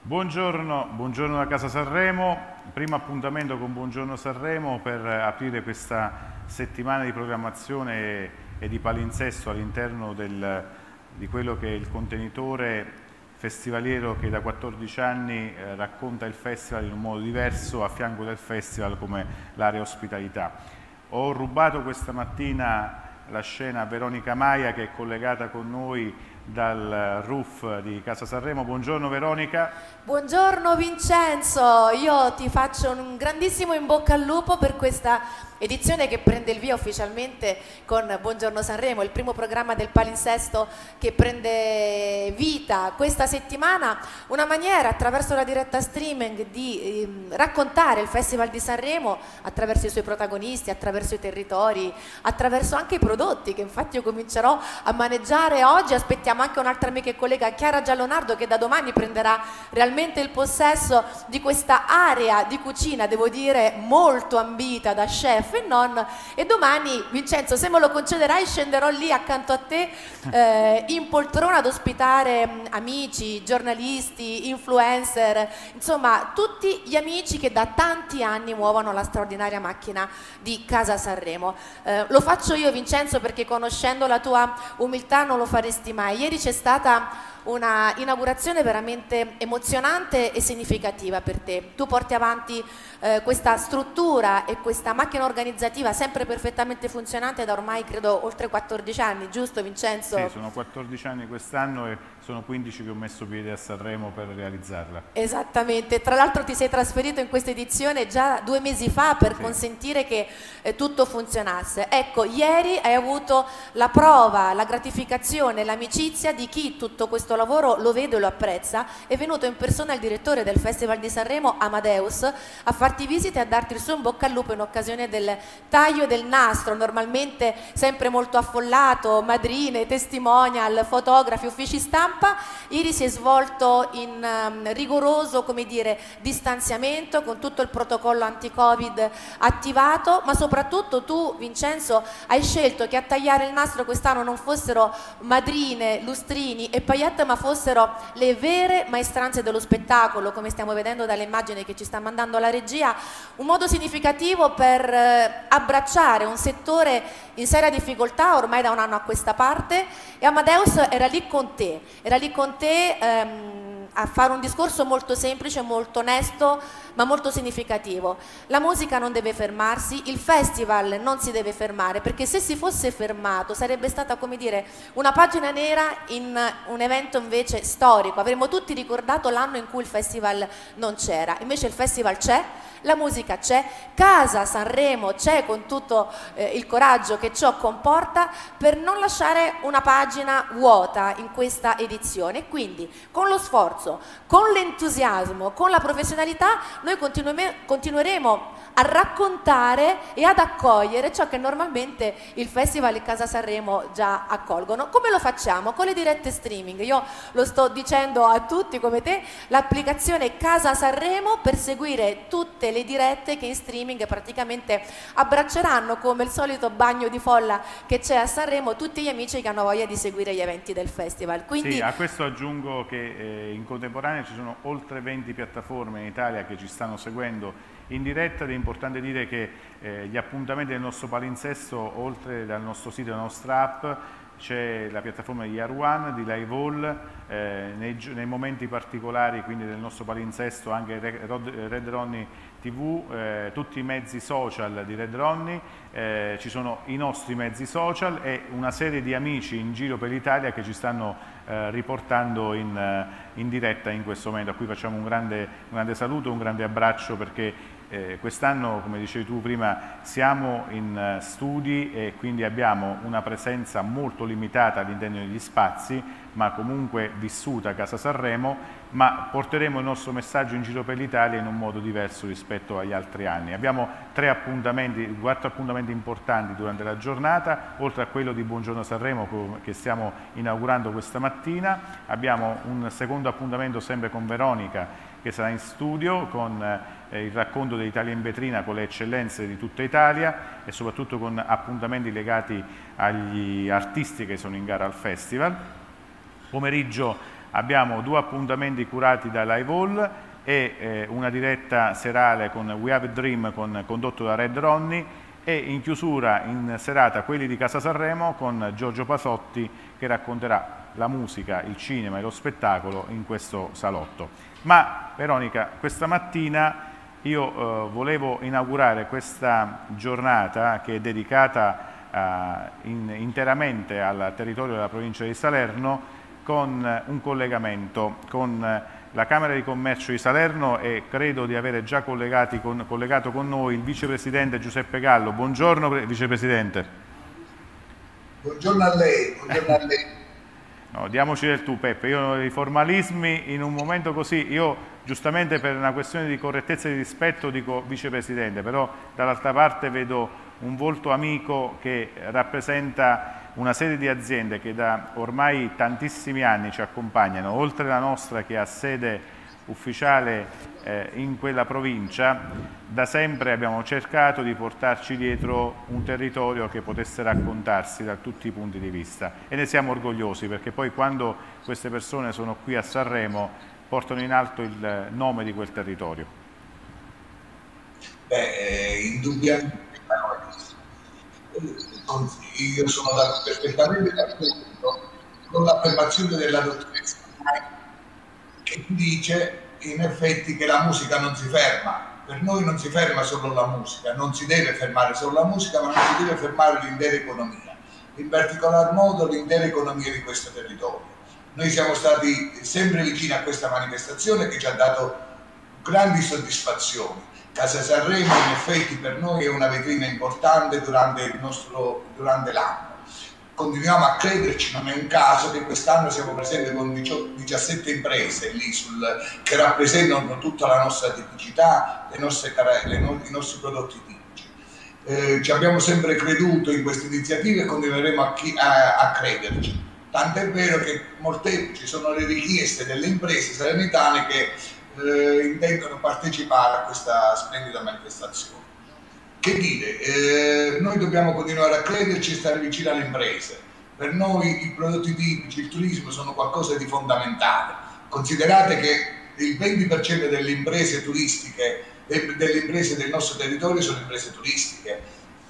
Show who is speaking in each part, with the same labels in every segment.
Speaker 1: Buongiorno da Casa Sanremo, primo appuntamento con Buongiorno Sanremo per aprire questa settimana di programmazione e di palinsesto all'interno di quello che è il contenitore festivaliero che da 14 anni racconta il festival in un modo diverso a fianco del festival come l'area ospitalità. Ho rubato questa mattina la scena a Veronica Maia che è collegata con noi dal roof di Casa Sanremo. Buongiorno Veronica.
Speaker 2: Buongiorno Vincenzo, io ti faccio un grandissimo in bocca al lupo per questa edizione che prende il via ufficialmente con Buongiorno Sanremo, il primo programma del palinsesto che prende vita questa settimana, una maniera attraverso la diretta streaming di raccontare il Festival di Sanremo attraverso i suoi protagonisti, attraverso i territori, attraverso anche i prodotti che infatti io comincerò a maneggiare oggi. Aspettiamo anche un'altra amica e collega, Chiara Giallonardo, che da domani prenderà realmente il possesso di questa area di cucina, devo dire molto ambita da chef e non, e domani Vincenzo, se me lo concederai, scenderò lì accanto a te in poltrona ad ospitare amici, giornalisti, influencer, insomma tutti gli amici che da tanti anni muovono la straordinaria macchina di Casa Sanremo. Lo faccio io Vincenzo perché conoscendo la tua umiltà non lo faresti mai. Ieri c'è stata una inaugurazione veramente emozionante e significativa per te. Tu porti avanti questa struttura e questa macchina organizzativa sempre perfettamente funzionante da ormai credo oltre 14 anni, giusto Vincenzo?
Speaker 1: Sì, sono 14 anni quest'anno e sono 15 che ho messo piede a Sanremo per realizzarla.
Speaker 2: Esattamente, tra l'altro ti sei trasferito in questa edizione già 2 mesi fa per consentire che tutto funzionasse. Ecco, ieri hai avuto la prova, la gratificazione, l'amicizia di chi tutto questo lavoro lo vede e lo apprezza. È venuto in persona il direttore del Festival di Sanremo, Amadeus, a farti visita e a darti il suo in bocca al lupo in occasione del taglio del nastro, normalmente sempre molto affollato, madrine, testimonial, fotografi, uffici stampa. Ieri si è svolto in rigoroso, come dire, distanziamento con tutto il protocollo anti-Covid attivato, ma soprattutto tu Vincenzo hai scelto che a tagliare il nastro quest'anno non fossero madrine, lustrini e paillette, ma fossero le vere maestranze dello spettacolo, come stiamo vedendo dalle immagini che ci sta mandando la regia, un modo significativo per abbracciare un settore in seria difficoltà ormai da un anno a questa parte, e Amadeus era lì con te a fare un discorso molto semplice, molto onesto, ma molto significativo. La musica non deve fermarsi, il festival non si deve fermare, perché se si fosse fermato sarebbe stata, come dire, una pagina nera in un evento invece storico. Avremmo tutti ricordato l'anno in cui il festival non c'era, invece il festival c'è, la musica c'è, Casa Sanremo c'è con tutto il coraggio che ciò comporta per non lasciare una pagina vuota in questa edizione. Quindi con lo sforzo, con l'entusiasmo, con la professionalità noi continueremo a raccontare e ad accogliere ciò che normalmente il Festival e Casa Sanremo già accolgono. Come lo facciamo? Con le dirette streaming. Io lo sto dicendo a tutti come te, l'applicazione Casa Sanremo per seguire tutte le dirette che in streaming praticamente abbracceranno, come il solito bagno di folla che c'è a Sanremo, tutti gli amici che hanno voglia di seguire gli eventi del festival. Quindi...
Speaker 1: Sì, a questo aggiungo che in contemporanea ci sono oltre 20 piattaforme in Italia che ci stanno seguendo in diretta ed è importante dire che gli appuntamenti del nostro palinsesto, oltre dal nostro sito e dalla nostra app, c'è la piattaforma di Year One, di Live Hall, nei momenti particolari quindi del nostro palinsesto anche Red Ronnie TV, tutti i mezzi social di Red Ronnie, ci sono i nostri mezzi social e una serie di amici in giro per l'Italia che ci stanno riportando in diretta in questo momento, a cui facciamo un grande saluto, un grande abbraccio, perché quest'anno, come dicevi tu prima, siamo in studi e quindi abbiamo una presenza molto limitata all'interno degli spazi, ma comunque vissuta a Casa Sanremo, ma porteremo il nostro messaggio in giro per l'Italia in un modo diverso rispetto agli altri anni. Abbiamo 4 appuntamenti importanti durante la giornata, oltre a quello di Buongiorno Sanremo che stiamo inaugurando questa mattina. Abbiamo un secondo appuntamento sempre con Veronica che sarà in studio con il racconto dell'Italia in vetrina con le eccellenze di tutta Italia e soprattutto con appuntamenti legati agli artisti che sono in gara al festival. Pomeriggio Abbiamo 2 appuntamenti curati da Live Hall e una diretta serale con We Have a Dream condotto da Red Ronnie, e in chiusura in serata quelli di Casa Sanremo con Giorgio Pasotti che racconterà la musica, il cinema e lo spettacolo in questo salotto. Ma Veronica, questa mattina io volevo inaugurare questa giornata che è dedicata interamente al territorio della provincia di Salerno con un collegamento con la Camera di Commercio di Salerno, e credo di avere già collegato con noi il vicepresidente Giuseppe Gallo. Buongiorno vicepresidente.
Speaker 3: Buongiorno a lei, buongiorno a lei.
Speaker 1: No, diamoci del tu Peppe, io i formalismi in un momento così, io giustamente per una questione di correttezza e di rispetto dico vicepresidente, però dall'altra parte vedo un volto amico che rappresenta una serie di aziende che da ormai tantissimi anni ci accompagnano, oltre la nostra che ha sede ufficiale in quella provincia. Da sempre abbiamo cercato di portarci dietro un territorio che potesse raccontarsi da tutti i punti di vista, e ne siamo orgogliosi, perché poi quando queste persone sono qui a Sanremo portano in alto il nome di quel territorio.
Speaker 3: Indubbiamente io sono perfettamente d'accordo con l'affermazione della dottoressa che dice in effetti che la musica non si ferma. Per noi non si ferma solo la musica, non si deve fermare solo la musica, ma non si deve fermare l'intera economia, in particolar modo l'intera economia di questo territorio. Noi siamo stati sempre vicini a questa manifestazione che ci ha dato grandi soddisfazioni. Casa Sanremo in effetti per noi è una vetrina importante durante l'anno. Continuiamo a crederci, non è un caso che quest'anno siamo presenti con 17 imprese lì che rappresentano tutta la nostra tipicità, i nostri prodotti tipici. Ci abbiamo sempre creduto in queste iniziative e continueremo a crederci. Tant'è vero che molteplici sono le richieste delle imprese salernitane che intendono partecipare a questa splendida manifestazione. Che dire, noi dobbiamo continuare a crederci e stare vicino alle imprese. Per noi i prodotti tipici, il turismo sono qualcosa di fondamentale. Considerate che il 20% delle imprese turistiche, delle imprese del nostro territorio sono imprese turistiche,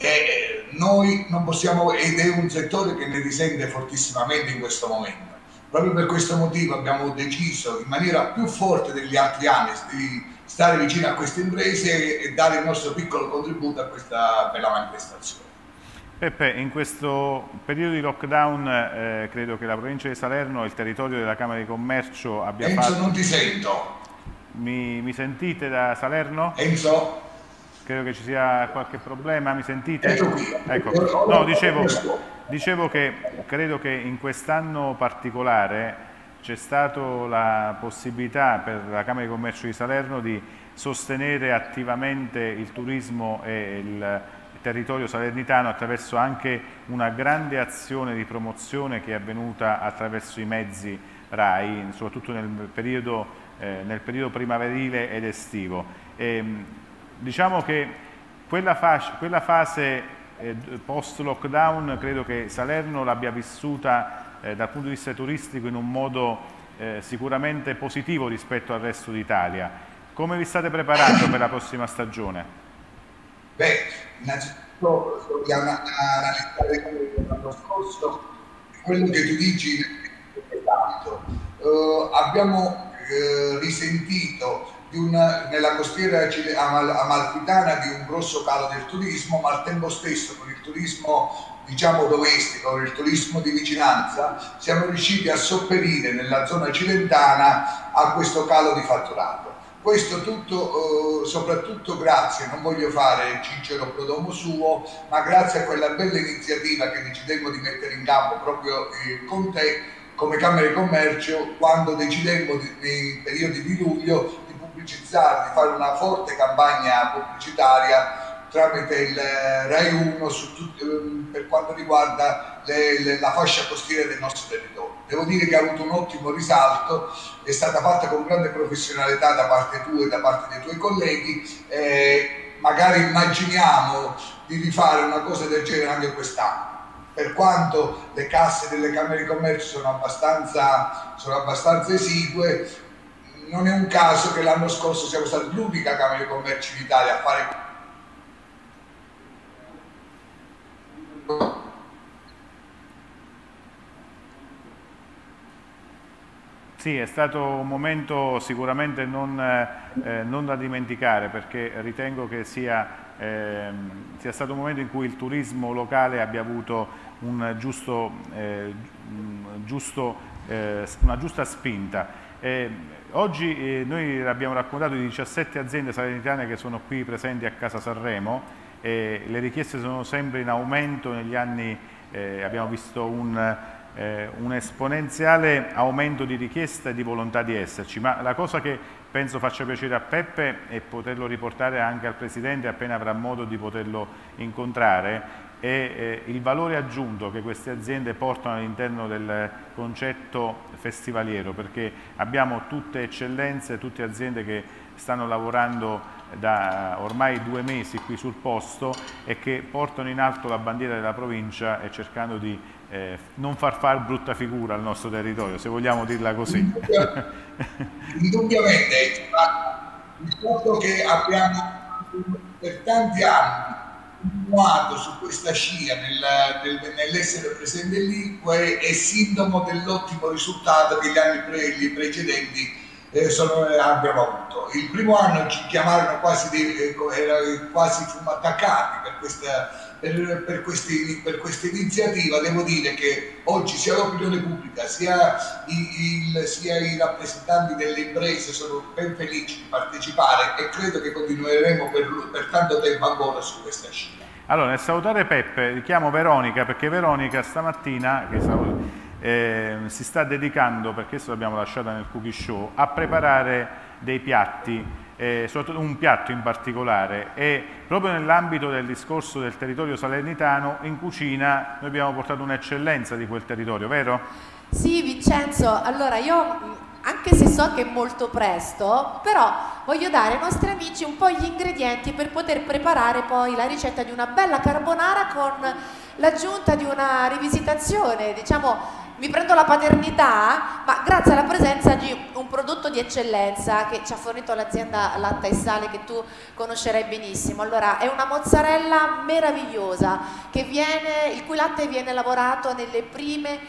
Speaker 3: e noi non possiamo, ed è un settore che ne risente fortissimamente in questo momento. Proprio per questo motivo abbiamo deciso in maniera più forte degli altri anni di stare vicino a queste imprese e dare il nostro piccolo contributo a questa bella manifestazione.
Speaker 1: Peppe, in questo periodo di lockdown credo che la provincia di Salerno e il territorio della Camera di Commercio abbia
Speaker 3: Enzo,
Speaker 1: fatto...
Speaker 3: non ti sento.
Speaker 1: Mi sentite da Salerno?
Speaker 3: Enzo?
Speaker 1: Credo che ci sia qualche problema, mi sentite?
Speaker 3: Ecco qui.
Speaker 1: Ecco. No, dicevo che credo che in quest'anno particolare c'è stata la possibilità per la Camera di Commercio di Salerno di sostenere attivamente il turismo e il territorio salernitano attraverso anche una grande azione di promozione che è avvenuta attraverso i mezzi RAI, soprattutto nel periodo primaverile ed estivo. Diciamo che quella fase post-lockdown credo che Salerno l'abbia vissuta dal punto di vista turistico in un modo sicuramente positivo rispetto al resto d'Italia. Come vi state preparando per la prossima stagione?
Speaker 3: Beh, innanzitutto dobbiamo analizzare quello dell'anno scorso, quello che tu dici è tanto. Abbiamo risentito nella costiera amalfitana di un grosso calo del turismo, ma al tempo stesso con il turismo diciamo domestico, con il turismo di vicinanza, siamo riusciti a sopperire nella zona cilentana a questo calo di fatturato. Questo tutto soprattutto grazie, non voglio fare Cicero Prodomo suo, ma grazie a quella bella iniziativa che decidemmo di mettere in campo proprio con te come Camera di Commercio, quando decidemmo nei periodi di luglio di pubblicizzare, di fare una forte campagna pubblicitaria tramite il Rai 1 per quanto riguarda la fascia costiera del nostro territorio. Devo dire che ha avuto un ottimo risalto, è stata fatta con grande professionalità da parte tua e da parte dei tuoi colleghi, magari immaginiamo di rifare una cosa del genere anche quest'anno. per quanto le casse delle Camere di Commercio sono abbastanza esigue, non è un caso che l'anno scorso siamo stati l'unica Camera di Commercio in Italia a fare
Speaker 1: Sì, è stato un momento sicuramente non da dimenticare, perché ritengo che sia stato un momento in cui il turismo locale abbia avuto una giusta spinta. Oggi noi abbiamo raccontato di 17 aziende salernitane che sono qui presenti a Casa Sanremo, e le richieste sono sempre in aumento. Negli anni abbiamo visto un esponenziale aumento di richieste e di volontà di esserci, ma la cosa che penso faccia piacere a Peppe è poterlo riportare anche al Presidente appena avrà modo di poterlo incontrare, è il valore aggiunto che queste aziende portano all'interno del concetto festivaliero, perché abbiamo tutte eccellenze, tutte aziende che stanno lavorando da ormai 2 mesi qui sul posto e che portano in alto la bandiera della provincia e cercando di non far fare brutta figura al nostro territorio, se vogliamo dirla così.
Speaker 3: Indubbiamente, il fatto che abbiamo per tanti anni continuato su questa scia nell'essere presente lì è sintomo dell'ottimo risultato che gli anni precedenti abbiamo avuto. Il primo anno ci chiamarono quasi fummo attaccati per questa iniziativa. Devo dire che oggi sia l'opinione pubblica sia i rappresentanti delle imprese sono ben felici di partecipare, e credo che continueremo per tanto tempo ancora su questa scia.
Speaker 1: Allora, nel salutare Peppe richiamo Veronica, perché Veronica stamattina si sta dedicando, perché questo l'abbiamo lasciata nel cookie show, a preparare dei piatti, soprattutto un piatto in particolare, e proprio nell'ambito del discorso del territorio salernitano, in cucina noi abbiamo portato un'eccellenza di quel territorio, vero?
Speaker 2: Sì, Vincenzo, allora io, anche se so che è molto presto, però voglio dare ai nostri amici un po' gli ingredienti per poter preparare poi la ricetta di una bella carbonara con l'aggiunta di una rivisitazione, diciamo. Mi prendo la paternità, ma grazie alla presenza di un prodotto di eccellenza che ci ha fornito l'azienda Latta e Sale, che tu conoscerai benissimo. Allora, è una mozzarella meravigliosa il cui latte viene lavorato nelle prime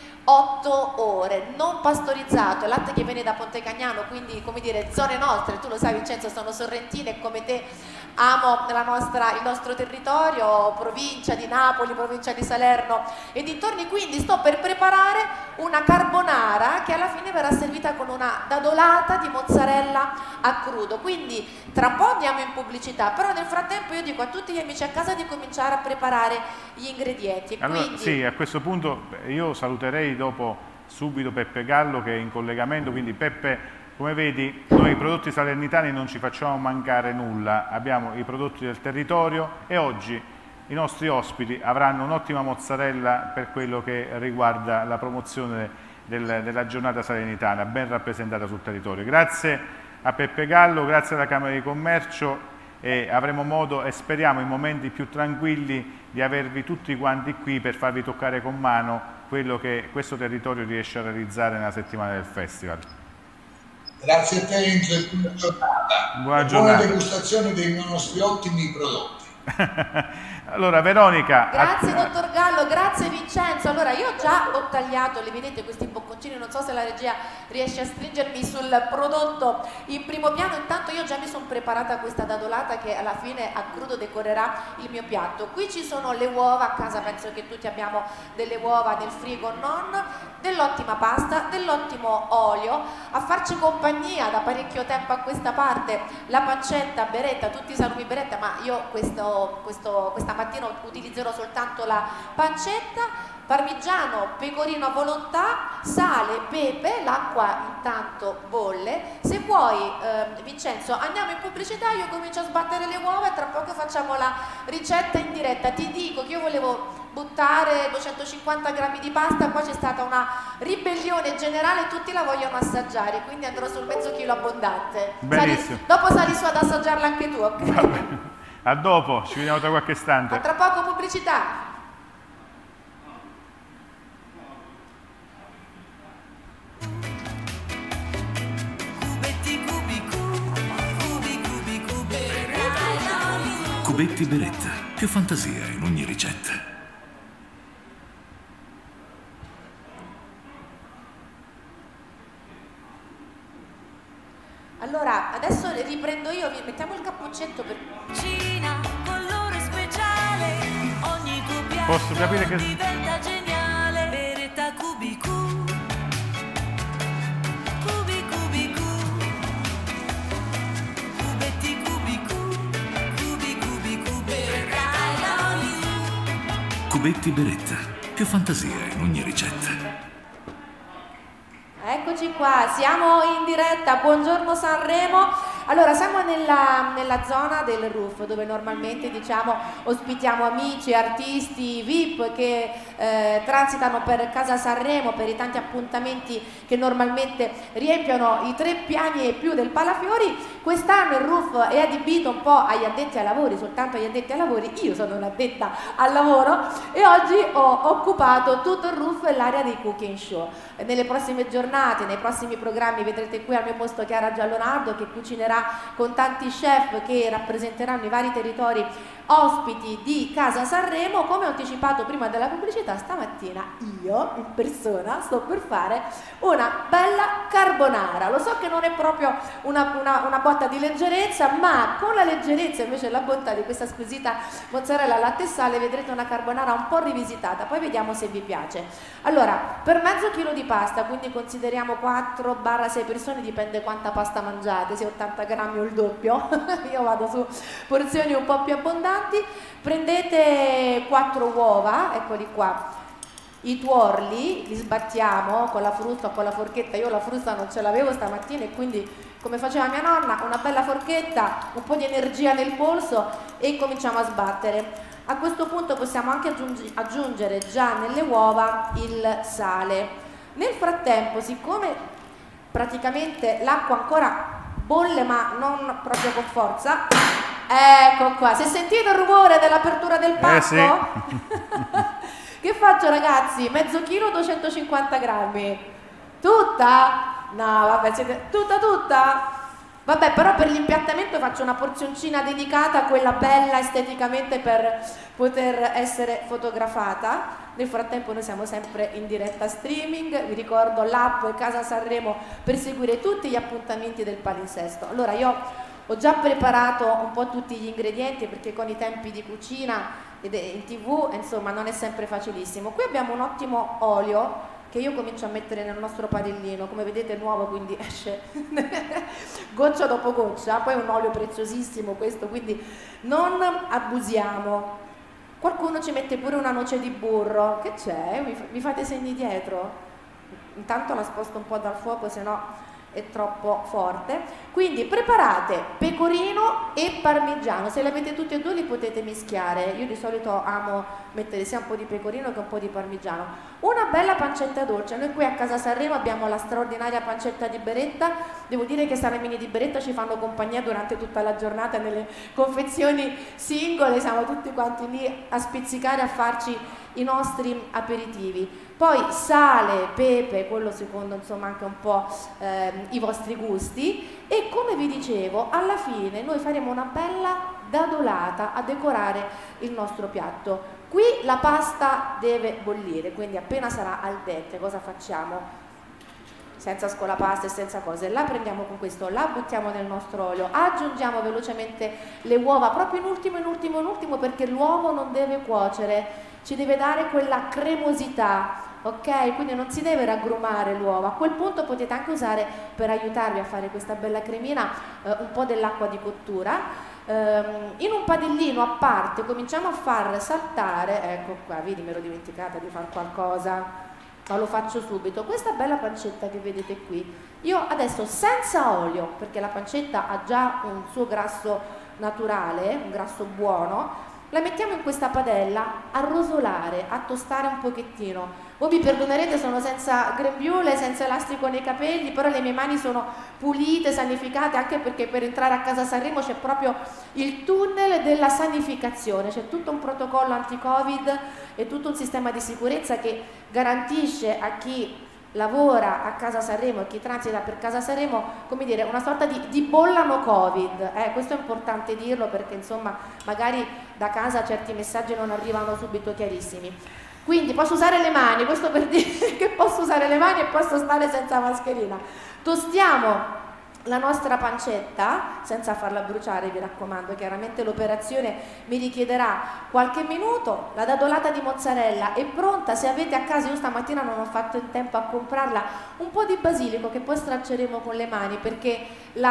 Speaker 2: 8 ore, non pastorizzato, è latte che viene da Ponte Cagnano, quindi, come dire, zone nostre. Tu lo sai, Vincenzo, sono sorrentina e come te amo il nostro territorio, provincia di Napoli, provincia di Salerno e dintorni. Quindi sto per preparare una carbonara che alla fine verrà servita con una dadolata di mozzarella a crudo. Quindi tra un po' andiamo in pubblicità, però nel frattempo io dico a tutti gli amici a casa di cominciare a preparare gli ingredienti.
Speaker 1: Allora,
Speaker 2: quindi...
Speaker 1: sì, a questo punto io saluterei subito Peppe Gallo, che è in collegamento. Quindi Peppe, come vedi, noi prodotti salernitani non ci facciamo mancare nulla, abbiamo i prodotti del territorio, e oggi i nostri ospiti avranno un'ottima mozzarella per quello che riguarda la promozione della giornata salernitana, ben rappresentata sul territorio. Grazie a Peppe Gallo, grazie alla Camera di Commercio, e avremo modo, e speriamo in momenti più tranquilli, di avervi tutti quanti qui per farvi toccare con mano quello che questo territorio riesce a realizzare nella settimana del festival.
Speaker 3: Grazie a te, Enzo, e buona giornata.
Speaker 1: Buona giornata.
Speaker 3: Buona degustazione dei nostri ottimi prodotti.
Speaker 1: Allora, Veronica.
Speaker 2: Grazie dottor Gallo, grazie Vincenzo. Allora, io già ho tagliato, li vedete questi bocconcini, non so se la regia riesce a stringermi sul prodotto in primo piano. Intanto io già mi sono preparata questa dadolata che alla fine a crudo decorerà il mio piatto. Qui ci sono le uova, a casa penso che tutti abbiamo delle uova nel frigo, non, dell'ottima pasta, dell'ottimo olio. A farci compagnia da parecchio tempo a questa parte la pancetta beretta, tutti i salumi beretta, ma io questa mattina utilizzerò soltanto la pancetta, parmigiano, pecorino a volontà, sale, pepe, l'acqua intanto bolle. Se vuoi Vincenzo andiamo in pubblicità, io comincio a sbattere le uova e tra poco facciamo la ricetta in diretta. Ti dico che io volevo buttare 250 grammi di pasta, poi c'è stata una ribellione generale, tutti la vogliono assaggiare, quindi andrò sul mezzo chilo abbondante. Dopo sali su ad assaggiarla anche tu, ok?
Speaker 1: A dopo, ci vediamo tra qualche istante.
Speaker 2: A tra poco pubblicità.
Speaker 4: Cubetti Beretta, più fantasia in ogni ricetta.
Speaker 2: Allora, adesso riprendo io, mettiamo il cappuccetto per...
Speaker 5: Cucina, colore speciale, ogni tuo piatto
Speaker 1: Posso capire che...
Speaker 5: diventa geniale. Beretta Cubicu, Cubicu, cubetti Cubicu, Cubicu, Beretta I love you.
Speaker 4: Cubetti Beretta, più fantasia in ogni ricetta.
Speaker 2: Eccoci qua, siamo in diretta, buongiorno Sanremo. Allora, siamo nella zona del roof dove normalmente ospitiamo amici, artisti, VIP che transitano per Casa Sanremo per i tanti appuntamenti che normalmente riempiono i 3 piani e più del Palafiori. Quest'anno il roof è adibito un po' agli addetti ai lavori, soltanto agli addetti ai lavori. Io sono un'addetta al lavoro e oggi ho occupato tutto il roof e l'area dei cooking show. Nelle prossime giornate, nei prossimi programmi vedrete qui al mio posto Chiara Giallonardo che cucinerà con tanti chef che rappresenteranno i vari territori ospiti di Casa Sanremo. Come ho anticipato prima della pubblicità, stamattina io in persona sto per fare una bella carbonara. Lo so che non è proprio una botta di leggerezza, ma con la leggerezza invece e la bontà di questa squisita mozzarella al latte e sale vedrete una carbonara un po' rivisitata, poi vediamo se vi piace. Allora, per mezzo chilo di pasta, quindi consideriamo 4-6 persone, dipende quanta pasta mangiate, se 80 grammi o il doppio, io vado su porzioni un po' più abbondanti. Prendete 4 uova, eccoli qua, i tuorli li sbattiamo con la frusta o con la forchetta. Io la frusta non ce l'avevo stamattina e quindi, come faceva mia nonna, una bella forchetta, un po' di energia nel polso e cominciamo a sbattere. A questo punto possiamo anche aggiungere già nelle uova il sale. Nel frattempo, siccome praticamente l'acqua ancora bolle ma non proprio con forza, ecco qua, se sentite il rumore dell'apertura del pacco,
Speaker 1: sì.
Speaker 2: Che faccio ragazzi? Mezzo chilo, 250 grammi. Tutta? No, vabbè, siete... tutta? Vabbè, però per l'impiattamento faccio una porzioncina dedicata, quella bella esteticamente per poter essere fotografata. Nel frattempo noi siamo sempre in diretta streaming, vi ricordo l'app Casa Sanremo per seguire tutti gli appuntamenti del palinsesto. Allora io ho già preparato un po' tutti gli ingredienti perché con i tempi di cucina ed in TV insomma non è sempre facilissimo. Qui abbiamo un ottimo olio che io comincio a mettere nel nostro padellino, come vedete è nuovo quindi esce goccia dopo goccia, poi è un olio preziosissimo questo, quindi non abusiamo. Qualcuno ci mette pure una noce di burro, che c'è? Mi fate segni dietro? Intanto la sposto un po' dal fuoco, se no è troppo forte. Quindi preparate pecorino e parmigiano, se li avete tutti e due li potete mischiare. Io di solito amo mettere sia un po' di pecorino che un po' di parmigiano. Una bella pancetta dolce, noi qui a Casa Sanremo abbiamo la straordinaria pancetta di Beretta. Devo dire che salamini di Beretta ci fanno compagnia durante tutta la giornata nelle confezioni singole, siamo tutti quanti lì a spizzicare, a farci i nostri aperitivi. Poi sale, pepe, quello secondo insomma anche un po' i vostri gusti, e come vi dicevo alla fine noi faremo una bella dadolata a decorare il nostro piatto. Qui la pasta deve bollire, quindi appena sarà al dente cosa facciamo? Senza scolapasta e senza cose, la prendiamo con questo, la buttiamo nel nostro olio, aggiungiamo velocemente le uova proprio in ultimo perché l'uovo non deve cuocere, ci deve dare quella cremosità. Ok, quindi non si deve raggrumare l'uovo. A quel punto potete anche usare, per aiutarvi a fare questa bella cremina, un po' dell'acqua di cottura. In un padellino a parte cominciamo a far saltare, ecco qua, vedi, mi ero dimenticata di fare qualcosa, ma lo faccio subito. Questa bella pancetta che vedete qui, io adesso senza olio, perché la pancetta ha già un suo grasso naturale, un grasso buono, la mettiamo in questa padella a rosolare, a tostare un pochettino. Voi mi perdonerete, sono senza grembiule, senza elastico nei capelli, però le mie mani sono pulite, sanificate, anche perché per entrare a Casa Sanremo c'è proprio il tunnel della sanificazione, c'è tutto un protocollo anti-Covid e tutto un sistema di sicurezza che garantisce a chi lavora a Casa Sanremo e chi transita per Casa Sanremo, come dire, una sorta di bolla no Covid. Questo è importante dirlo perché insomma magari da casa certi messaggi non arrivano subito chiarissimi. Quindi posso usare le mani, questo per dire che posso usare le mani e posso stare senza mascherina. Tostiamo la nostra pancetta senza farla bruciare, vi raccomando, chiaramente l'operazione mi richiederà qualche minuto. La dadolata di mozzarella è pronta, se avete a casa, io stamattina non ho fatto in tempo a comprarla, un po' di basilico che poi stracceremo con le mani perché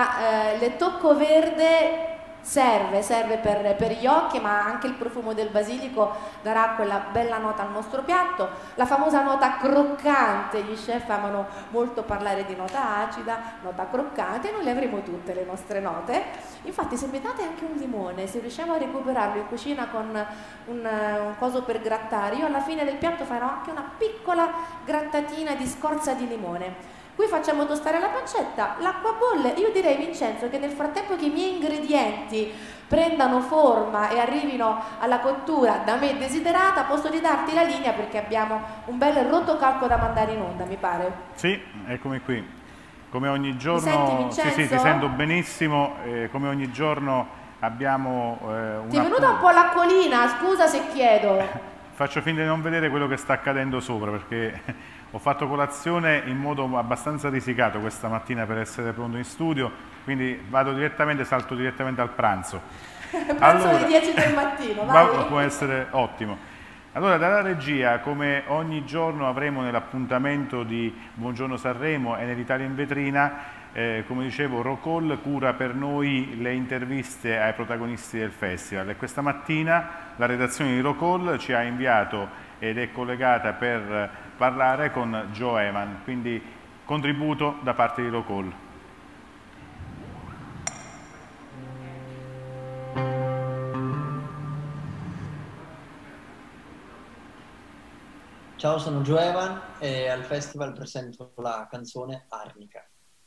Speaker 2: il tocco verde serve per gli occhi, ma anche il profumo del basilico darà quella bella nota al nostro piatto, la famosa nota croccante. Gli chef amano molto parlare di nota acida, nota croccante, e noi le avremo tutte le nostre note. Infatti se mi date anche un limone, se riusciamo a recuperarlo in cucina con un coso per grattare, io alla fine del piatto farò anche una piccola grattatina di scorza di limone. Qui facciamo tostare la pancetta, l'acqua bolle. Io direi, Vincenzo, che nel frattempo che i miei ingredienti prendano forma e arrivino alla cottura da me desiderata, posso ridarti la linea perché abbiamo un bel rotocalco da mandare in onda, mi pare.
Speaker 1: Sì, eccomi qui. Come ogni giorno,
Speaker 2: Mi senti, Vincenzo?
Speaker 1: sì, ti sento benissimo, come ogni giorno abbiamo
Speaker 2: Ti è venuta un po' l'acquolina, scusa se chiedo.
Speaker 1: Faccio finta di non vedere quello che sta accadendo sopra perché ho fatto colazione in modo abbastanza risicato questa mattina per essere pronto in studio, quindi salto direttamente al pranzo.
Speaker 2: Pranzo alle 10 del mattino, vai.
Speaker 1: Può essere ottimo. Allora, dalla regia, come ogni giorno avremo nell'appuntamento di Buongiorno Sanremo e nell'Italia in vetrina, come dicevo, Roll cura per noi le interviste ai protagonisti del festival e questa mattina la redazione di Roll ci ha inviato ed è collegata per parlare con Joe Evan, quindi contributo da parte di Roll.
Speaker 6: Ciao, sono Joe Evan e al festival presento la canzone Arnica.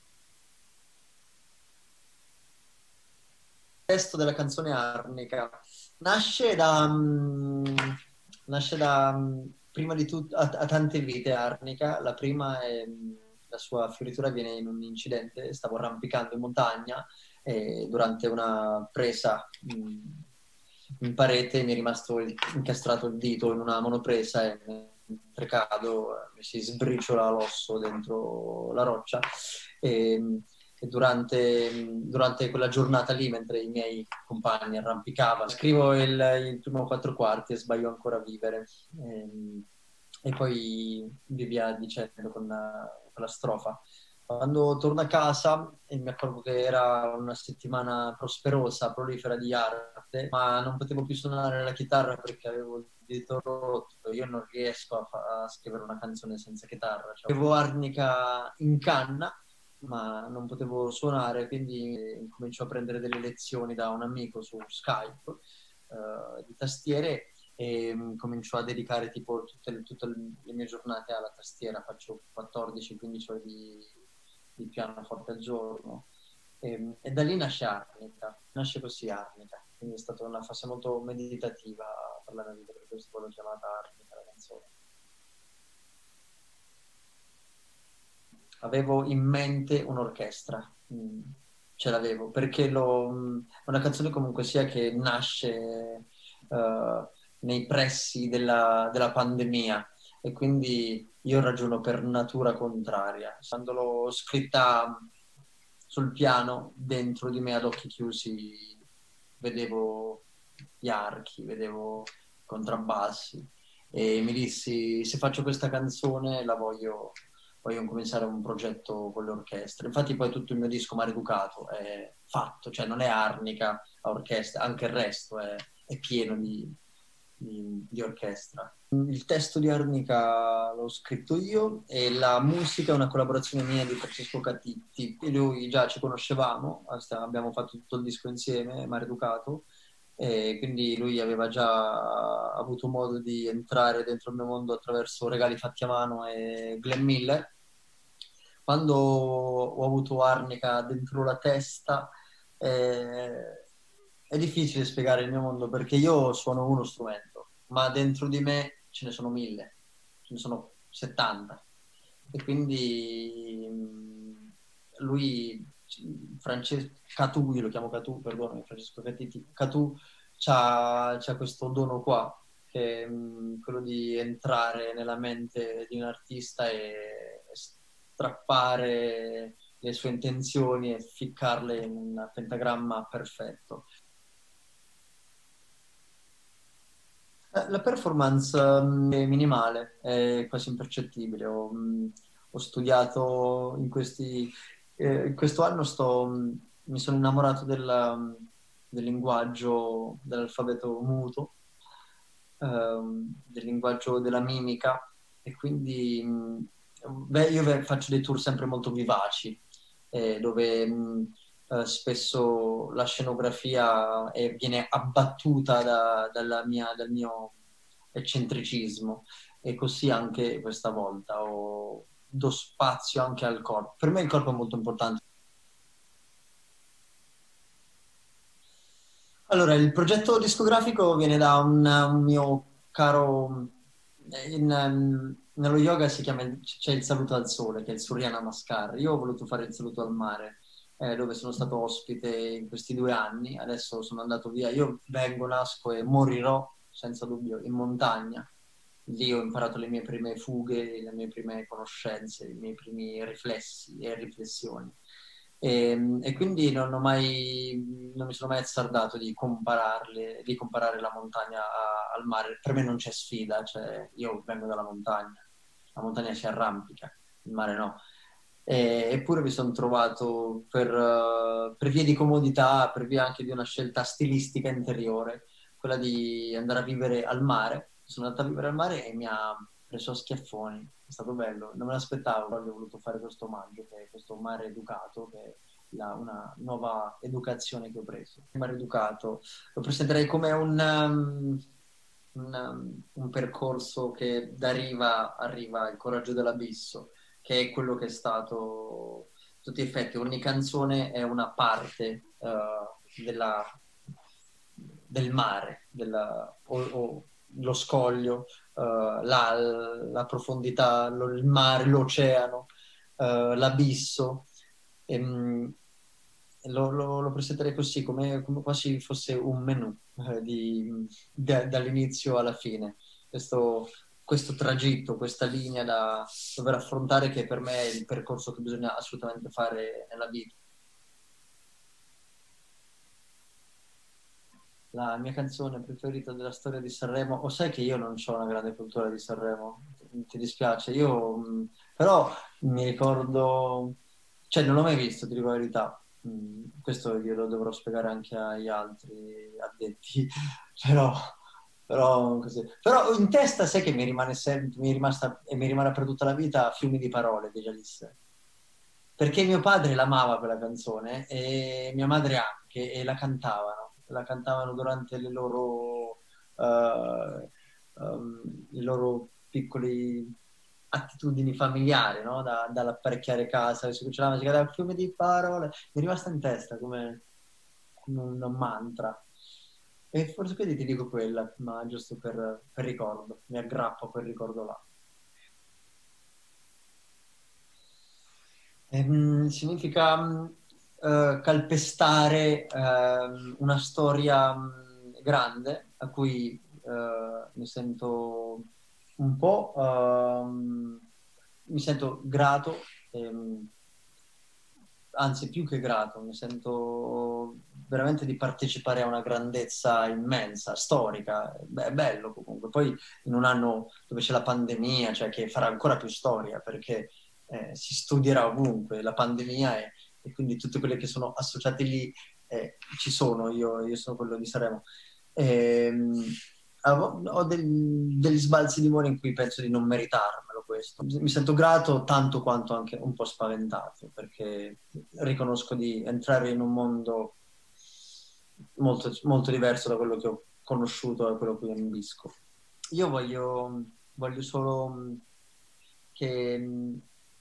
Speaker 6: Il testo della canzone Arnica nasce da prima di tutto, ha tante vite Arnica. La prima è la sua fioritura avviene in un incidente, stavo arrampicando in montagna e durante una presa in parete mi è rimasto incastrato il dito in una monopresa e mentre cado mi si sbriciola l'osso dentro la roccia e durante quella giornata lì, mentre i miei compagni arrampicavano, scrivo il primo 4 quarti e sbaglio ancora a vivere e poi via dicendo con la strofa. Quando torno a casa e mi accorgo che era una settimana prosperosa, prolifera di arte, ma non potevo più suonare la chitarra perché avevo il dito rotto. Io non riesco a scrivere una canzone senza chitarra. Avevo Arnica in canna, ma non potevo suonare, quindi comincio a prendere delle lezioni da un amico su Skype di tastiere e comincio a dedicare tipo tutte le mie giornate alla tastiera. Faccio 14-15 ore di pianoforte al giorno e da lì nasce Arnica, nasce così Arnica, quindi è stata una fase molto meditativa per la mia vita, per questo l'ho chiamata Arnica la canzone. Avevo in mente un'orchestra, ce l'avevo, perché è una canzone comunque sia che nasce nei pressi della pandemia e quindi io ragiono per natura contraria. Quando l'ho scritta sul piano, dentro di me ad occhi chiusi vedevo gli archi, vedevo i contrabbassi e mi dissi se faccio questa canzone la voglio cominciare un progetto con le orchestre. Infatti poi tutto il mio disco Maleducato è fatto, cioè non è Arnica a orchestra, anche il resto è pieno di orchestra. Il testo di Arnica l'ho scritto io e la musica è una collaborazione mia di Francesco Catitti e lui già ci conoscevamo, abbiamo fatto tutto il disco insieme, Maleducato, e quindi lui aveva già avuto modo di entrare dentro il mio mondo attraverso Regali fatti a mano e Glenn Miller. Quando ho avuto Arnica dentro la testa è difficile spiegare il mio mondo perché io suono uno strumento, ma dentro di me ce ne sono 1000, ce ne sono 70 e quindi lui, Catu, io lo chiamo Catu, perdonami, Francesco Catu c'ha questo dono qua, che è quello di entrare nella mente di un artista e strappare le sue intenzioni e ficcarle in un pentagramma perfetto. La performance è minimale, è quasi impercettibile. Ho studiato in questo anno mi sono innamorato del linguaggio dell'alfabeto muto, del linguaggio della mimica, e quindi io faccio dei tour sempre molto vivaci, dove spesso la scenografia viene abbattuta dal mio eccentricismo, e così anche questa volta do spazio anche al corpo. Per me il corpo è molto importante. Allora, il progetto discografico viene da un mio caro... nello yoga c'è il saluto al sole, che è il Surya Namaskar. Io ho voluto fare il saluto al mare, dove sono stato ospite in questi 2 anni. Adesso sono andato via. Io nasco e morirò, senza dubbio, in montagna. Lì ho imparato le mie prime fughe, le mie prime conoscenze, i miei primi riflessi e riflessioni. E quindi non mi sono mai azzardato di comparare la montagna al mare. Per me non c'è sfida, cioè io vengo dalla montagna, la montagna si arrampica, il mare no. Eppure mi sono trovato per via di comodità, per via anche di una scelta stilistica interiore, quella di andare a vivere al mare. Sono andato a vivere al mare e mi ha preso a schiaffoni. È stato bello, non me l'aspettavo. Ho voluto fare questo omaggio, che è questo mare educato, che è una nuova educazione che ho preso. Il mare educato lo presenterei come un percorso che da riva arriva il coraggio dell'abisso, che è quello che è stato a tutti gli effetti. Ogni canzone è una parte del mare, lo scoglio, la profondità, il mare, l'oceano, l'abisso. Lo presenterei così, come quasi fosse un menù dall'inizio alla fine. Questo tragitto, questa linea da dover affrontare, che per me è il percorso che bisogna assolutamente fare nella vita. La mia canzone preferita della storia di Sanremo, o sai che io non ho una grande cultura di Sanremo, ti dispiace, però mi ricordo, cioè non l'ho mai visto, ti dico la verità. Questo io lo dovrò spiegare anche agli altri addetti, però così. Però in testa sai che mi rimane sempre, mi è rimasta e mi rimarrà per tutta la vita Fiumi di parole di Jalisse, perché mio padre l'amava quella canzone e mia madre anche, e la cantavano durante le loro piccoli attitudini familiari, no? Dall'apparecchiare casa, c'è la musica, dal fiume di parole, mi è rimasta in testa come un mantra. E forse quindi ti dico quella, ma giusto per ricordo, mi aggrappo a quel ricordo là. Significa calpestare una storia grande a cui mi sento un po' mi sento grato, anzi più che grato, mi sento veramente di partecipare a una grandezza immensa, storica. Beh, è bello comunque. Poi in un anno dove c'è la pandemia, cioè che farà ancora più storia, perché si studierà ovunque la pandemia e quindi tutte quelle che sono associate lì ci sono. Io sono quello di Sanremo. Ho degli sbalzi di umore in cui penso di non meritarmelo questo. Mi sento grato tanto quanto anche un po' spaventato, perché riconosco di entrare in un mondo molto, molto diverso da quello che ho conosciuto, da quello a cui ambisco. Io voglio solo che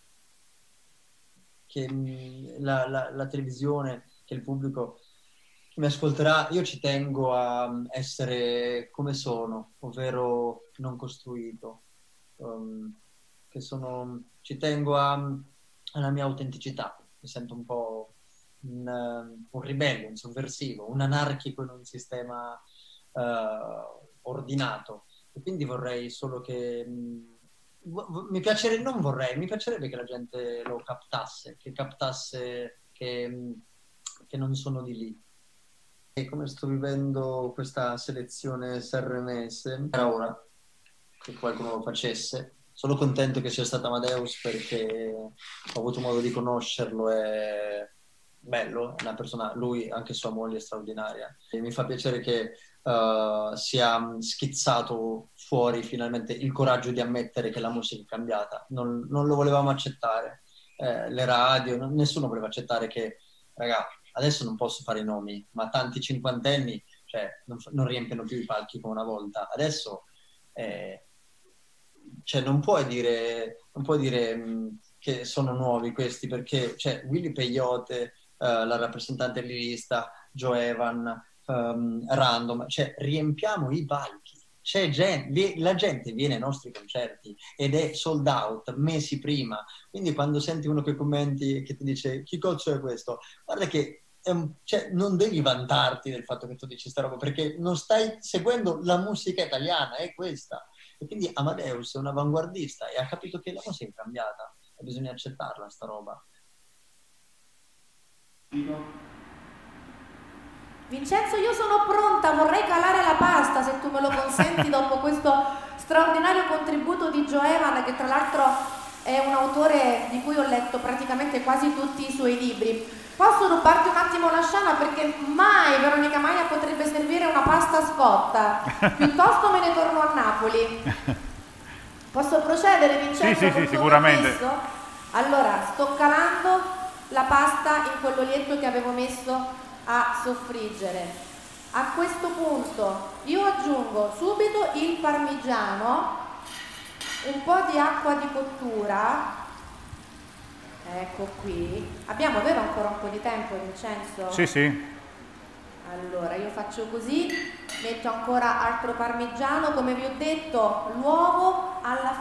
Speaker 6: la televisione, che il pubblico che mi ascolterà, io ci tengo a essere come sono, ovvero non costruito, ci tengo alla mia autenticità, mi sento un po' un ribelle, un sovversivo, un anarchico in un sistema ordinato, e quindi vorrei solo che mi piacerebbe che la gente lo captasse, che non sono di lì. E come sto vivendo questa selezione sanremese, era ora che qualcuno lo facesse. Sono contento che sia stato Amadeus, perché ho avuto modo di conoscerlo, è bello, è una persona, lui, anche sua moglie, è straordinaria. E mi fa piacere che sia schizzato fuori finalmente il coraggio di ammettere che la musica è cambiata. Non lo volevamo accettare, le radio, nessuno voleva accettare che, ragazzi, adesso non posso fare i nomi, ma tanti cinquantenni, cioè, non riempiono più i palchi come una volta. Adesso cioè, non puoi dire che sono nuovi questi, perché cioè, Willy Peyote, la rappresentante lirista, Joe Evan, Random, cioè riempiamo i palchi. La gente viene ai nostri concerti ed è sold out mesi prima, quindi quando senti uno che commenti e che ti dice chi cazzo è questo, guarda che cioè, non devi vantarti del fatto che tu dici sta roba, perché non stai seguendo la musica italiana, è questa. E quindi Amadeus è un avanguardista e ha capito che la musica è cambiata e bisogna accettarla sta roba.
Speaker 2: Vincenzo, io sono pronta, vorrei calare la pasta, se tu me lo consenti, dopo questo straordinario contributo di Joe Evan, che tra l'altro è un autore di cui ho letto praticamente quasi tutti i suoi libri. Posso rubarti un attimo la scena, perché mai Veronica Maia potrebbe servire una pasta scotta, piuttosto me ne torno a Napoli. Posso procedere, Vincenzo?
Speaker 1: Sì, sicuramente.
Speaker 2: Allora, sto calando la pasta in quell'olietto che avevo messo a soffriggere. A questo punto io aggiungo subito il parmigiano, un po' di acqua di cottura, ecco qui. Abbiamo, vero, ancora un po' di tempo, Vincenzo?
Speaker 1: Sì.
Speaker 2: Allora io faccio così, metto ancora altro parmigiano, come vi ho detto l'uovo alla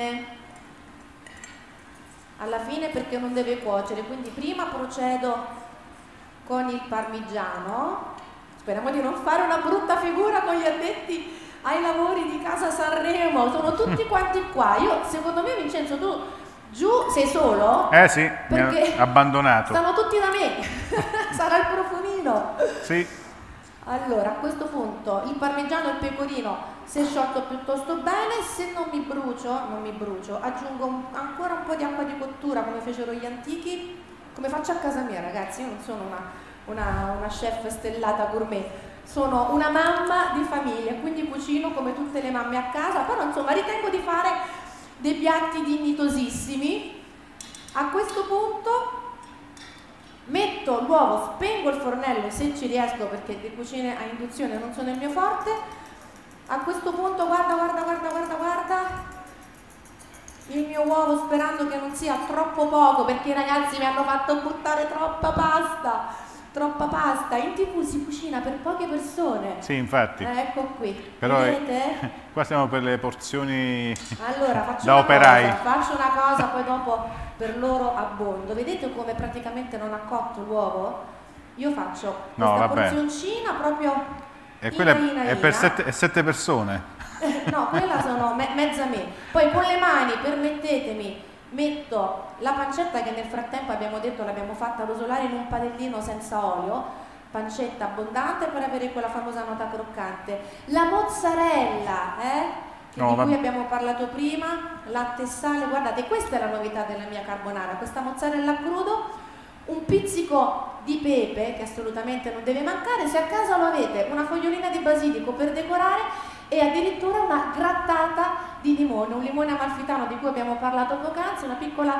Speaker 2: fine perché non deve cuocere, quindi prima procedo con il parmigiano. Speriamo di non fare una brutta figura con gli addetti ai lavori di Casa Sanremo, sono tutti quanti qua. Secondo me, Vincenzo, tu giù sei solo?
Speaker 1: Sì, mi ha abbandonato.
Speaker 2: Stanno tutti da me. Sarà il profumino.
Speaker 1: Sì.
Speaker 2: Allora, a questo punto il parmigiano e il pecorino si è sciolto piuttosto bene. Se non mi brucio, aggiungo ancora un po' di acqua di cottura, come fecero gli antichi, come faccio a casa mia, ragazzi. Io non sono una chef stellata gourmet, sono una mamma di famiglia, quindi cucino come tutte le mamme a casa, però insomma ritengo di fare dei piatti dignitosissimi. A questo punto metto l'uovo, spengo il fornello se ci riesco, perché le cucine a induzione non sono il mio forte. A questo punto guarda il mio uovo, sperando che non sia troppo poco, perché i ragazzi mi hanno fatto buttare troppa pasta. In TV si cucina per poche persone.
Speaker 1: Sì, infatti.
Speaker 2: Ecco qui.
Speaker 1: Però
Speaker 2: vedete?
Speaker 1: Qua siamo per le porzioni
Speaker 2: allora,
Speaker 1: da operai.
Speaker 2: Faccio una cosa, poi dopo per loro abbondo. Vedete come praticamente non ha cotto l'uovo? Io faccio questa porzioncina proprio
Speaker 1: e quella è per 7 persone.
Speaker 2: No, quella sono mezza me. Poi con le mani, permettetemi, metto la pancetta che nel frattempo abbiamo detto l'abbiamo fatta rosolare in un padellino senza olio, pancetta abbondante per avere quella famosa nota croccante. La mozzarella, di cui abbiamo parlato prima, latte e sale, guardate, questa è la novità della mia carbonara, questa mozzarella a crudo, un pizzico di pepe che assolutamente non deve mancare, se a casa lo avete, una fogliolina di basilico per decorare e addirittura una grattata di limone, un limone amalfitano di cui abbiamo parlato poc'anzi, una piccola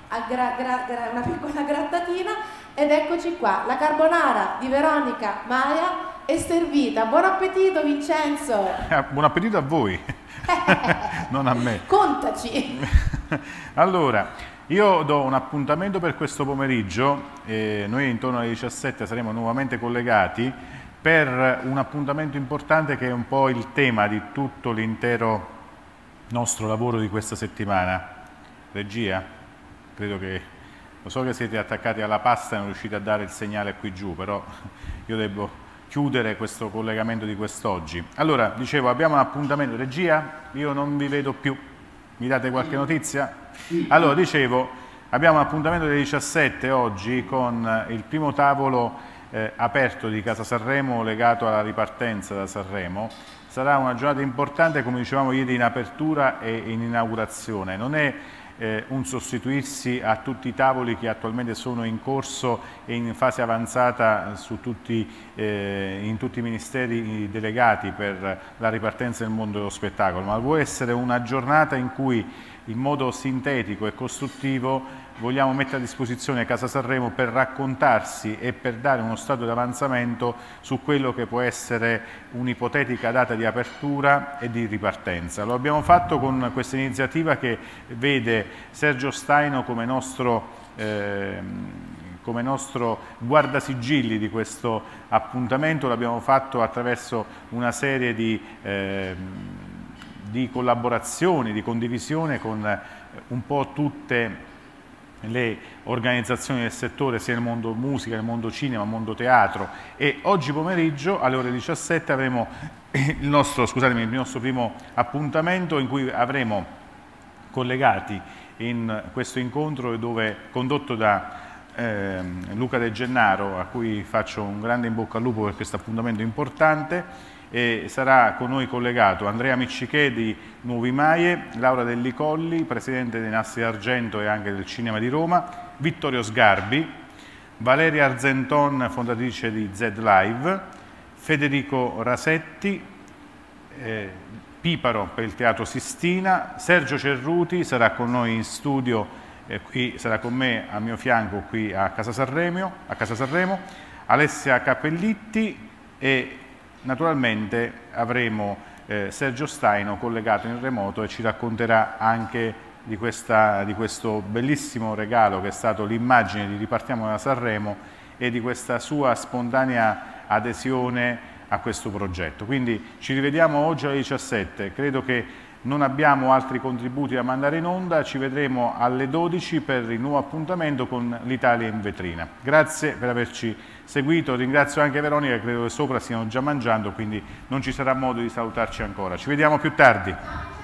Speaker 2: grattatina, ed eccoci qua, la carbonara di Veronica Maia è servita. Buon appetito, Vincenzo!
Speaker 1: Buon appetito a voi, non a me.
Speaker 2: Contaci!
Speaker 1: Allora, io do un appuntamento per questo pomeriggio, noi intorno alle 17 saremo nuovamente collegati per un appuntamento importante che è un po' il tema di tutto l'intero nostro lavoro di questa settimana. Regia? Credo che, lo so che siete attaccati alla pasta e non riuscite a dare il segnale qui giù, però io devo chiudere questo collegamento di quest'oggi. Allora, dicevo, abbiamo un appuntamento. Regia? Io non vi vedo più. Mi date qualche notizia? Allora, dicevo, abbiamo un appuntamento alle 17 oggi con il primo tavolo aperto di Casa Sanremo legato alla ripartenza da Sanremo. Sarà una giornata importante, come dicevamo ieri, in apertura e in inaugurazione. Non è un sostituirsi a tutti i tavoli che attualmente sono in corso e in fase avanzata in tutti i ministeri delegati per la ripartenza del mondo dello spettacolo, ma può essere una giornata in cui in modo sintetico e costruttivo vogliamo mettere a disposizione Casa Sanremo per raccontarsi e per dare uno stato di avanzamento su quello che può essere un'ipotetica data di apertura e di ripartenza. Lo abbiamo fatto con questa iniziativa che vede Sergio Staino come nostro guardasigilli di questo appuntamento. L'abbiamo fatto attraverso una serie di collaborazioni, di condivisione con un po' tutte le organizzazioni del settore, sia nel mondo musica, nel mondo cinema, nel mondo teatro, e oggi pomeriggio alle ore 17 avremo il nostro primo appuntamento in cui avremo collegati in questo incontro condotto da Luca De Gennaro, a cui faccio un grande in bocca al lupo per questo appuntamento importante. E sarà con noi collegato Andrea Miccichè di Nuovi Maie, Laura Delli Colli, presidente dei Nastri d'Argento e anche del Cinema di Roma, Vittorio Sgarbi, Valeria Arzenton, fondatrice di Z Live, Federico Rasetti, Piparo per il Teatro Sistina, Sergio Cerruti sarà con noi in studio, qui sarà con me a mio fianco qui a Casa Sanremo, Alessia Cappellitti e naturalmente avremo Sergio Staino collegato in remoto e ci racconterà anche di questo bellissimo regalo che è stato l'immagine di Ripartiamo da Sanremo e di questa sua spontanea adesione a questo progetto. Quindi ci rivediamo oggi alle 17, credo che non abbiamo altri contributi da mandare in onda, ci vedremo alle 12 per il nuovo appuntamento con l'Italia in vetrina. Grazie per averci seguito, ringrazio anche Veronica, credo che sopra stiano già mangiando, quindi non ci sarà modo di salutarci ancora. Ci vediamo più tardi.